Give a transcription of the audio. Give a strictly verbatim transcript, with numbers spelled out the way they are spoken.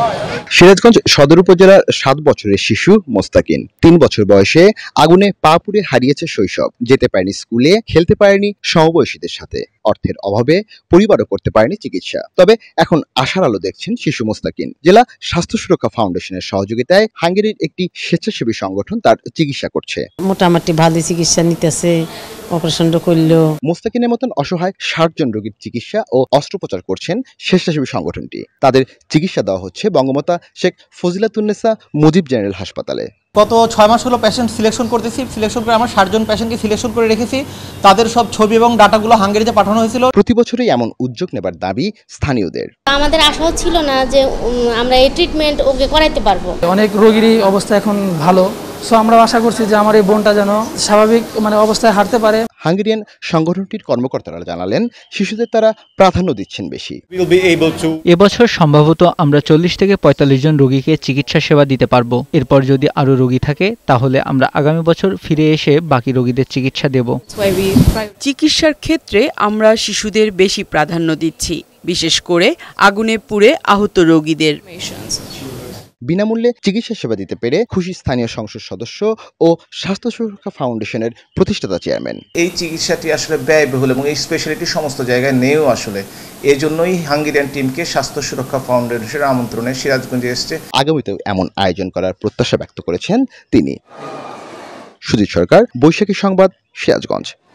সিরাজগঞ্জ সদর উপজেলার সাত বছরের শিশু মোস্তাকিন তিন বছর বয়সে আগুনে পা পুড়ে হারিয়েছে শৈশব। যেতে পারেনি স্কুলে, খেলতে পারেনি সমবয়সীদের সাথে, অর্থের অভাবে পরিবারও করতে পারেনি চিকিৎসা। তবে এখন আশার আলো দেখছেন শিশু মোস্তাকিন। জেলা স্বাস্থ্য সুরক্ষা ফাউন্ডেশনের সহযোগিতায় হাঙ্গেরির একটি স্বেচ্ছাসেবী সংগঠন তার চিকিৎসা করছে। মোটামুটি ভালো চিকিৎসা নিতেছে, অপারেশনটা করলো। মোস্তাকিনের মতন অসহায় ষাট জন রোগীর চিকিৎসা ও অস্ত্রোপচার করছেন স্বেচ্ছাসেবী সংগঠনটি। তাদের চিকিৎসা দেওয়া হচ্ছে বঙ্গমাতা শেখ ফজিলাতুন্নেসা মুজিব জেনারেল হাসপাতালে। গত ছয় মাস হলো পেশেন্ট সিলেকশন করতেছি, সিলেকশন করে আমরা ষাট জন পেশেন্টকে সিলেকশন করে রেখেছি। তাদের সব ছবি এবং ডাটাগুলো হাঙ্গেরিতে পাঠানো হয়েছিল। প্রতি বছরই এমন উদ্যোগ নেবার দাবি স্থানীয়দের। আমাদের আশাও ছিল না যে আমরা এই ট্রিটমেন্ট ওকে করাইতে পারবো। অনেক রোগীরই অবস্থা এখন ভালো, সো আমরা আশা করছি যে আমার এই বোনটা যেন স্বাভাবিক মানে অবস্থায় হাঁটতে পারে। হাঙ্গেরিয়ান সংগঠনটির কর্মকর্তারা জানালেন, শিশুদের তারা প্রাধান্য দিচ্ছেন বেশি। এবছর সম্ভবত আমরা চল্লিশ থেকে পঁয়তাল্লিশ জন রোগীকে চিকিৎসা সেবা দিতে পারবো। এরপর যদি আরো রোগী থাকে তাহলে আমরা আগামী বছর ফিরে এসে বাকি রোগীদের চিকিৎসা দেব। চিকিৎসার ক্ষেত্রে আমরা শিশুদের বেশি প্রাধান্য দিচ্ছি, বিশেষ করে আগুনে পুড়ে আহত রোগীদের। বিনামূল্যে চিকিৎসা সেবা দিতে পেরে খুশি স্থানীয় সংসদ সদস্য ও স্বাস্থ্য সুরক্ষা ফাউন্ডেশনের প্রতিষ্ঠাতা চেয়ারম্যান। এই চিকিৎসাটি আসলে ব্যয়বহুল এবং এই স্পেশালিটি সমস্ত জায়গায় নেও আসলে, এই জন্যই হাঙ্গেরিয়ান টিমকে স্বাস্থ্য সুরক্ষা ফাউন্ডেশনের আমন্ত্রণে সিরাজগঞ্জে এসছে। আগামীতেও এমন আয়োজন করার প্রত্যাশা ব্যক্ত করেছেন তিনি। সুজিত সরকার, বৈশাখী সংবাদ, সিরাজগঞ্জ।